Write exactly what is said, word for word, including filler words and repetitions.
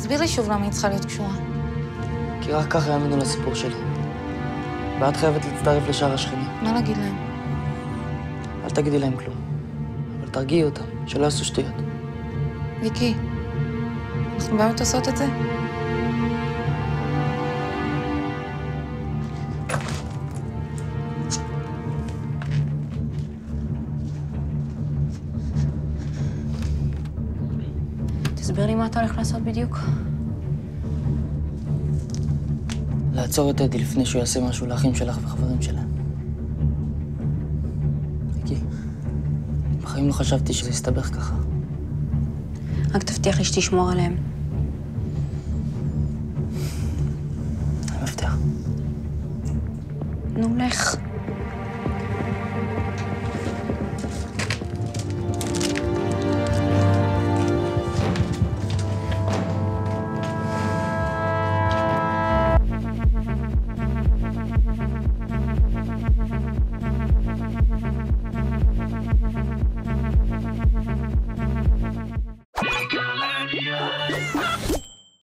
תסביר לי שוב למה היא צריכה להיות קשורה. כי רק ככה יאמינו לסיפור שלי. ואת חייבת להצטרף לשאר השכנים. מה להגיד להם? אל תגידי להם כלום. אבל תרגיעי אותם, שלא יעשו שטויות. ויקי, אנחנו באמת עושות את זה? תסביר לי מה אתה הולך לעשות בדיוק. לעצור את אדי לפני שהוא יעשה משהו לאחים שלך וחברים שלהם. ויקי, בחיים לא חשבתי שזה יסתבך ככה. רק תבטיח לי שתשמור עליהם. אני מבטיח. נו, לך.